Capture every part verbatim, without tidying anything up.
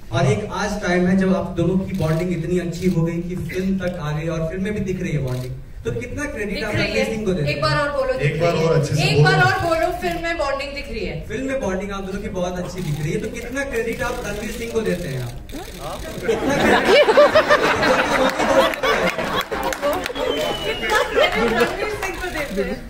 और एक आज टाइम है जब आप दोनों की बॉन्डिंग इतनी अच्छी हो गई कि फिल्म तक आ गई और फिल्म में भी दिख रही है बॉन्डिंग, तो कितना क्रेडिट आप रणवीर सिंह को देते हैं? एक बार और बोलो, एक बार और अच्छे से एक बार और बोलो, फिल्म में बॉन्डिंग दिख रही है। फिल्म में बॉन्डिंग आप दोनों की बहुत अच्छी दिख रही है, तो कितना क्रेडिट आप रणवीर सिंह को देते हैं? आप कितना क्रेडिट रणवीर सिंह को देते हैं?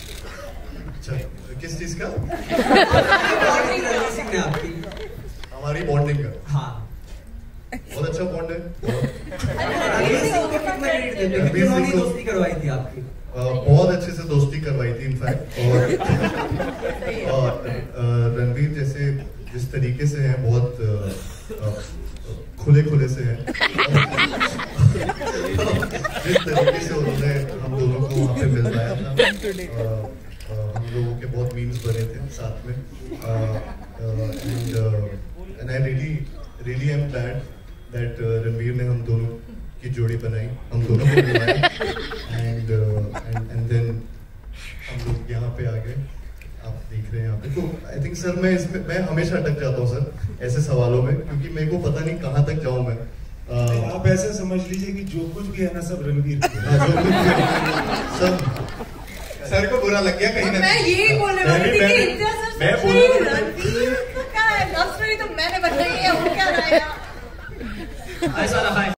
किस चीज का? बॉन्डिंग रणवीर सिंह ने आपकी, हमारी बॉन्डिंग का। हाँ बहुत अच्छा बॉन्ड है। रणवीर सिंह को कितना क्रेडिट देते हैं? क्योंकि उन्होंने दोस्ती करवाई थी आपकी। बहुत अच्छे से दोस्ती करवाई थी इनफैक्ट। और, और रणवीर जैसे जिस तरीके से है, बहुत खुले खुले से है। जिस तरीके से उन्होंने हम दोनों को वहाँ पे मिलवाया था, हम लोगों के बहुत मीम्स बने थे साथ में। And and I really really am glad that Ranveer ने हम दोनों की जोड़ी बनाई, हम दोनों को मिलाया, एंड एंड एंड देन हम लोग यहाँ पे आ गए। आप देख रहे हैं यहाँ पे। तो आई थिंक सर मैं इसमें मैं हमेशा अटक जाता हूँ सर ऐसे सवालों में, क्योंकि मेरे को पता नहीं कहाँ तक जाऊँ मैं। uh, आप ऐसे समझ लीजिए कि जो कुछ भी है ना सब रणवीर सब सर को बुरा लग गया कहीं ना। मैं यही बोलने वाली थी कि इंदिरा सर मैं सच बोल में रणवीर का क्या है, लव स्टोरी तो मैंने बताई है, वो क्या रहा है? ऐसा रहा है।